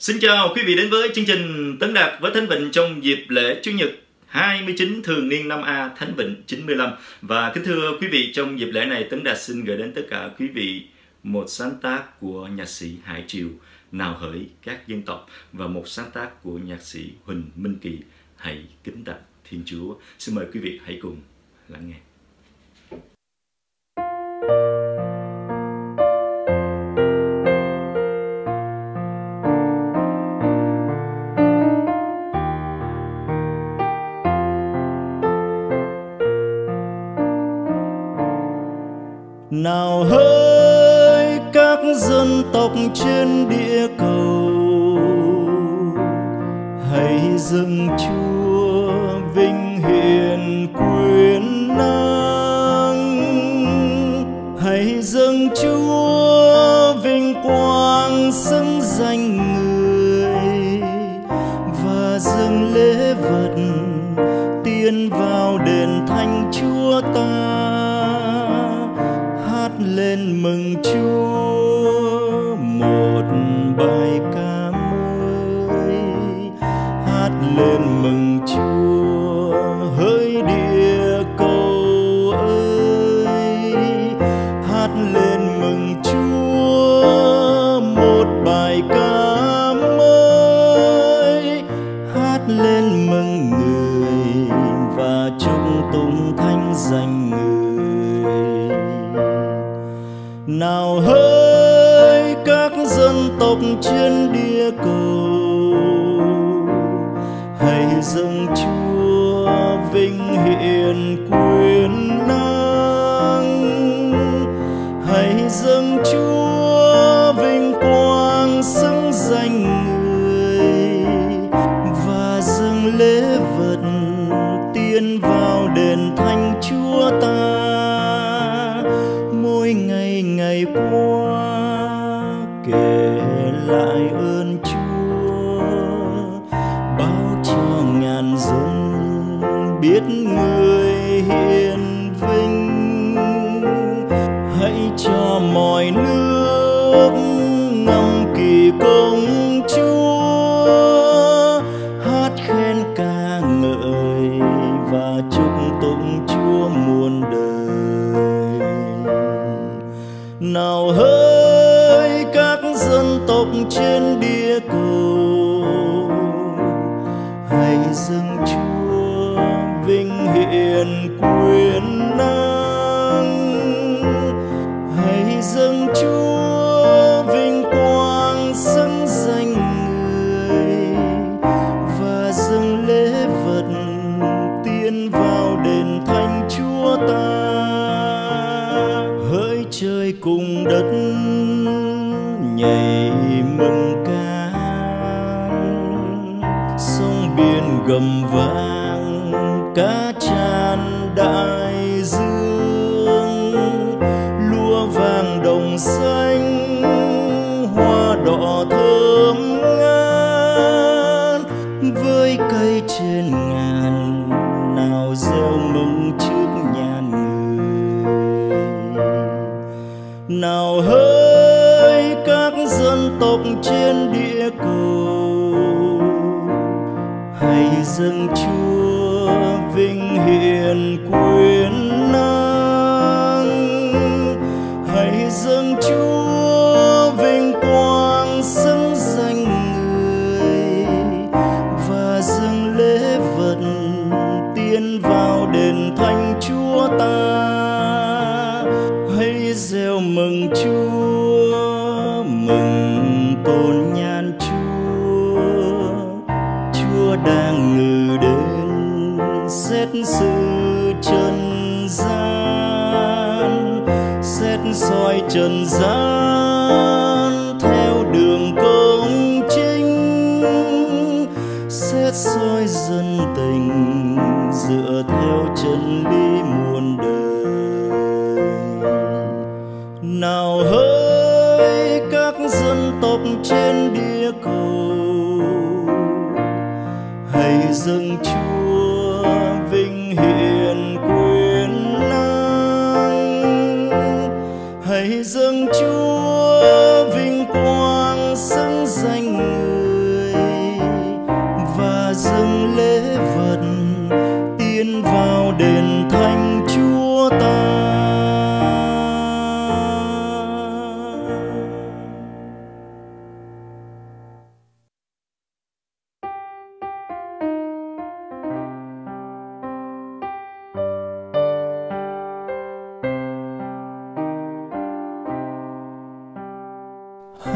Xin chào quý vị đến với chương trình Tấn Đạt với Thánh Vịnh trong dịp lễ Chủ nhật 29 thường niên năm A Thánh Vịnh 95. Và kính thưa quý vị, trong dịp lễ này Tấn Đạt xin gửi đến tất cả quý vị một sáng tác của nhạc sĩ Hải Triều, Nào Hỡi Các Dân Tộc, và một sáng tác của nhạc sĩ Huỳnh Minh Kỳ, Hãy Kính Tặng Thiên Chúa. Xin mời quý vị hãy cùng lắng nghe. Nào hỡi các dân tộc trên địa cầu, hãy dâng Chúa vinh hiển quyền năng, hãy dâng Chúa vinh quang xứng danh người, và dâng lễ vật tiến vào đền thánh Chúa ta. Lên mừng Chúa một bài ca mới, hát lên mừng Chúa hỡi địa cầu ơi, hát lên mừng Chúa một bài ca mới, hát lên mừng người và chúc tụng thánh danh người. Nào hỡi các dân tộc trên địa cầu, hãy dâng Chúa vinh hiển quyền năng, hãy dâng Chúa vinh quang xứng danh người, và dâng lễ vật tiến vào đền thánh Chúa ta. Mỗi ngày ngày qua kể lại ơn Chúa, báo cho ngàn dân biết người hiền vinh. Hãy cho mọi nước ngâm kỳ công Chúa, hát khen ca ngợi và chúc tụng Chúa muôn đời. Nào hỡi các dân tộc trên địa cầu, hãy dâng Chúa vinh hiển quyền năng, hãy dâng Chúa vinh quang xứng danh người, và dâng lễ vật tiến vào đền thánh Chúa ta. Hỡi trời cùng đất nhảy mừng ca, sông biển gầm vang cá tràn đại dương, lúa vàng đồng xanh hoa đỏ thơm ngát, với cây trên ngàn nào gieo mừng trước nhà người. Nào hỡi các dân tộc trên địa cầu, hãy dâng Chúa vinh hiển quyền năng, hãy dâng Chúa vinh quang xứng danh người, và dâng lễ vật tiến vào đền thánh Chúa ta. Hãy reo mừng Chúa, mừng tôn nhan Chúa, Chúa đang ngự đến xét xử trần gian, xét soi trần gian theo đường công chính, xét soi dân tình dựa theo chân lý muôn đời. Nào hỡi các dân tộc trên địa cầu, hãy dâng Chúa vinh hiển quyền năng, hãy dâng Chúa vinh quang xứng danh người,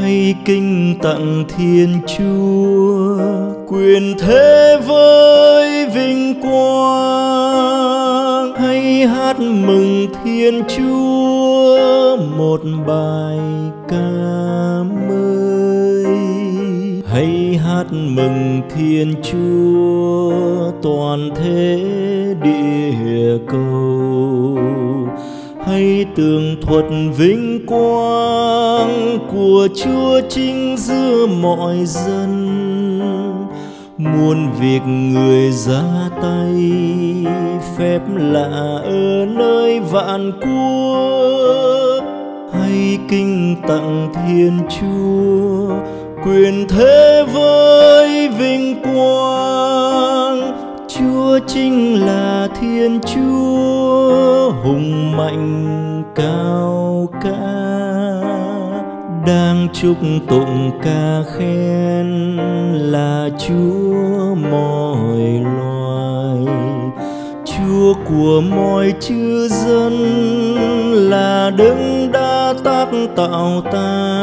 hay kinh tặng Thiên Chúa, quyền thế với vinh quang, hay hát mừng Thiên Chúa một bài ca mới, hay hát mừng Thiên Chúa toàn thế địa cầu, hay tường thuật vinh quang của Chúa chính giữa mọi dân. Muôn việc người ra tay, phép lạ ở nơi vạn quốc, hay kinh tặng Thiên Chúa, quyền thế với vinh quang. Chúa chính là Thiên Chúa, hùng mạnh cao ca, đang chúc tụng ca khen là Chúa mọi loài, Chúa của mọi chư dân, là đấng đã tác tạo ta,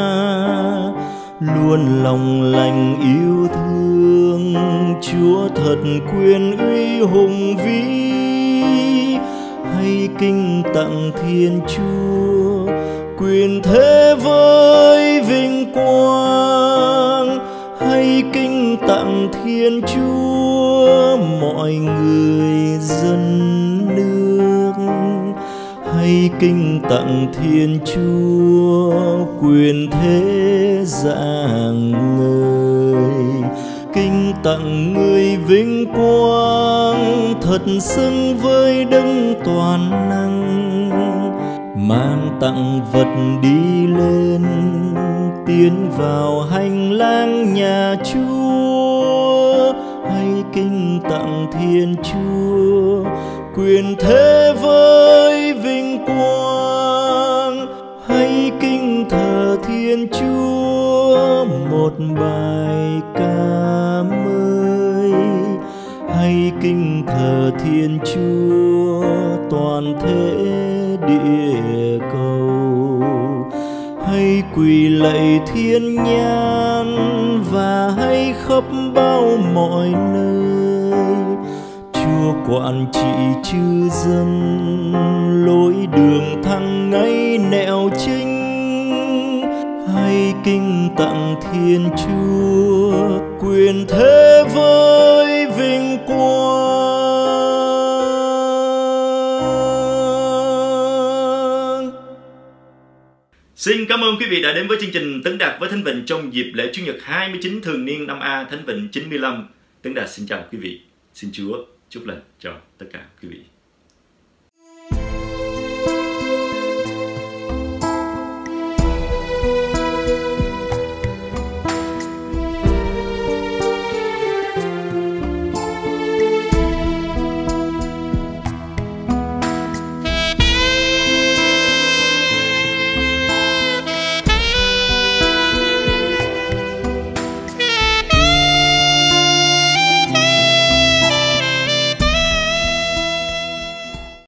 luôn lòng lành yêu thương. Chúa thật quyền uy hùng vĩ, hay kinh tặng Thiên Chúa, quyền thế với vinh quang, hay kinh tặng Thiên Chúa mọi người dân nước, hay kinh tặng Thiên Chúa quyền thế rạng ngời, kinh tặng người vinh quang thật xứng với đấng toàn năng, mang tặng vật đi lên, tiến vào hành lang nhà Chúa, hay kinh tặng Thiên Chúa quyền thế với vinh quang, hay kinh thờ Thiên Chúa một bài ca mới, hay kinh thờ Thiên Chúa toàn thế địa cầu, hay quỳ lạy thiên nhãn và hay khắp bao mọi nơi. Chúa quản trị chư dân, lối đường thăng ngay nẻo chính, hay kinh tặng Thiên Chúa quyền thế với vinh quang. Xin cảm ơn quý vị đã đến với chương trình Tấn Đạt với Thánh Vịnh trong dịp lễ Chủ nhật 29 thường niên năm A Thánh Vịnh 95. Tấn Đạt xin chào quý vị. Xin Chúa chúc lành cho tất cả quý vị.